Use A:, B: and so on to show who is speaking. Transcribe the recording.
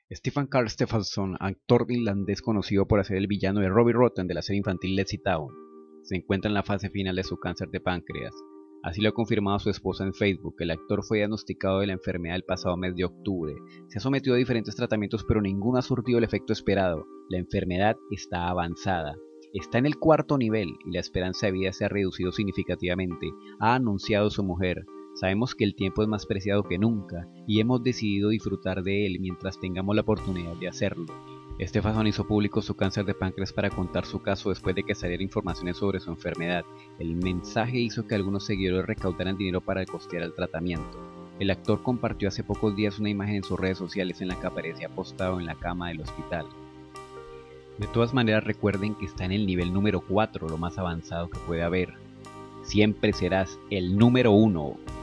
A: Stephen Carl Stephenson, actor irlandés conocido por hacer el villano de Robbie Rotten de la serie infantil Lazy Town, se encuentra en la fase final de su cáncer de páncreas. Así lo ha confirmado su esposa en Facebook. El actor fue diagnosticado de la enfermedad el pasado mes de octubre. Se ha sometido a diferentes tratamientos, pero ninguno ha surtido el efecto esperado. La enfermedad está avanzada. Está en el cuarto nivel y la esperanza de vida se ha reducido significativamente, ha anunciado su mujer. Sabemos que el tiempo es más preciado que nunca y hemos decidido disfrutar de él mientras tengamos la oportunidad de hacerlo. Stephenson hizo público su cáncer de páncreas para contar su caso después de que salieran informaciones sobre su enfermedad. El mensaje hizo que algunos seguidores recaudaran dinero para costear el tratamiento. El actor compartió hace pocos días una imagen en sus redes sociales en la que aparecía postado en la cama del hospital. De todas maneras, recuerden que está en el nivel número 4, lo más avanzado que puede haber. Siempre serás el número 1.